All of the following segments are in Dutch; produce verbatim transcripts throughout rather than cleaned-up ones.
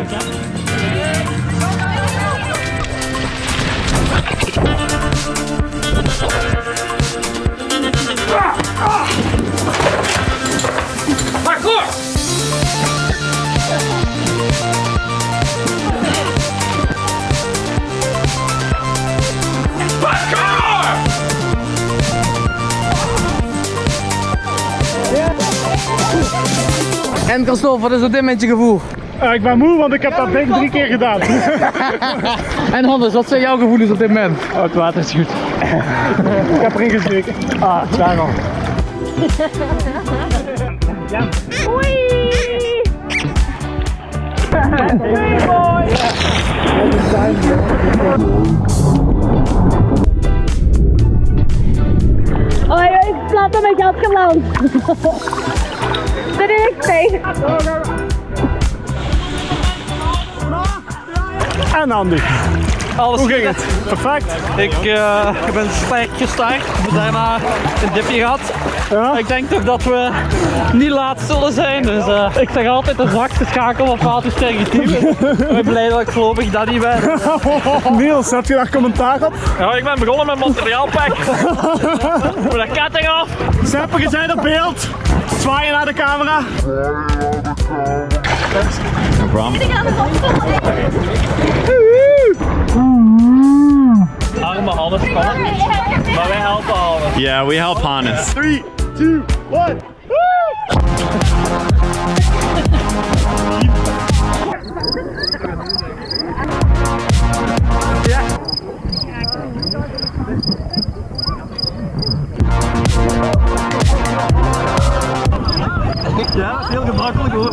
En Christophe, wat is op dit moment je gevoel? Uh, ik ben moe, want ik heb dat ding drie keer gedaan. En Hannes, wat zijn jouw gevoelens op dit moment? Oh, het water is goed. Ik heb erin gezeten. Ah, daar al. Ja. Oei! Hey boy! Oh, ik slaat hem met je afgeland. Dat is ik tegen. En Andy. Alles Hoe ging het? Perfect. Ik, uh, ik ben sterk gestart, daarna een dipje gehad. Ja? Ik denk toch dat we niet laat zullen zijn, dus uh, ik zeg altijd de zwakste schakel of altijd sterke team. Ik ben blij dat ik voorlopig dat niet ben. Niels, heb je daar commentaar op? Ja, ik ben begonnen met materiaalpak. Voor de ketting af. Seppe, je bent op beeld. Zwaaien naar de camera. No problem. Arme Hannes kan het niet, maar wij helpen Hannes. Yeah, we help Hannes. three, two, one. Ja. Ja, dat is heel gemakkelijk hoor.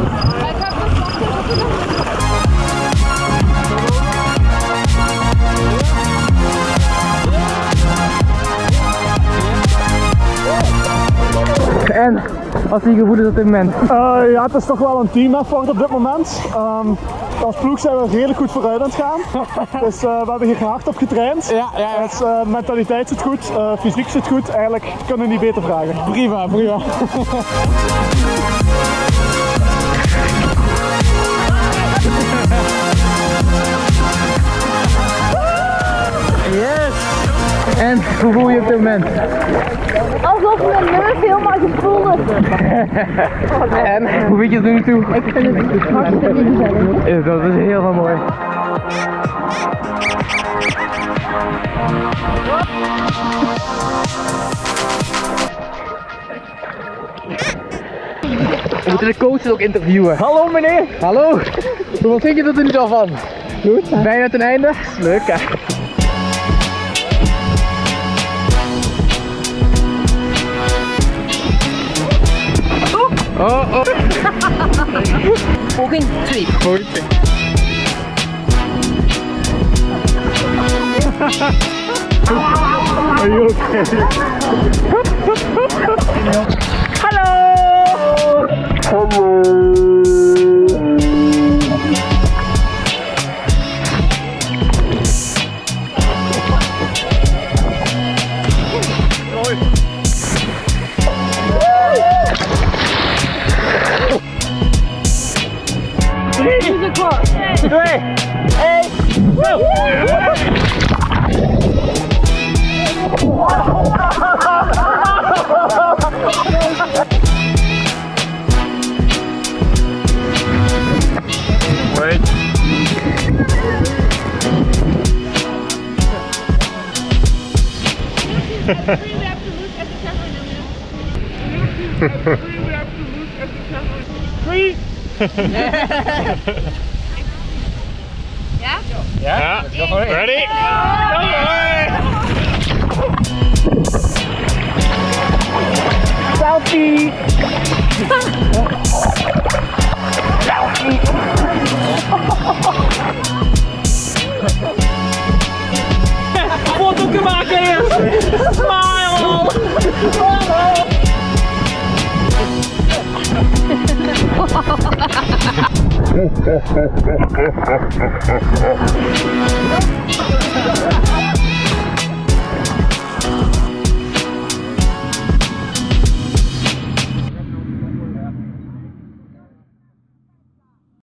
En, wat zijn je gevoelens op dit moment? Uh, ja, het is toch wel een team effort op dit moment. Um, als ploeg zijn we redelijk goed vooruit aan het gaan. Dus uh, we hebben hier hard op getraind. Ja, ja, ja. Dus, uh, mentaliteit zit goed, uh, fysiek zit goed. Eigenlijk kunnen we niet beter vragen. Prima, prima. Yes! En, hoe voel je je op dit moment? Alsof mijn neus helemaal gespoeld is. En, hoe vind je het nu toe? Ik vind het hartstikke gezellig. Is dat is helemaal mooi. We moeten de coaches ook interviewen. Hallo meneer! Hallo! Wat vind je er nu al van? Goed. Bijna ten einde? Leuk hè? Oh, oh. Poging twee. Poging twee. Are you okay? Hallo! Hallo! Twee, één, go! Wait. Three. Ja? Yeah. Ready? Selfie! Selfie! Foto maken eerst! Smile!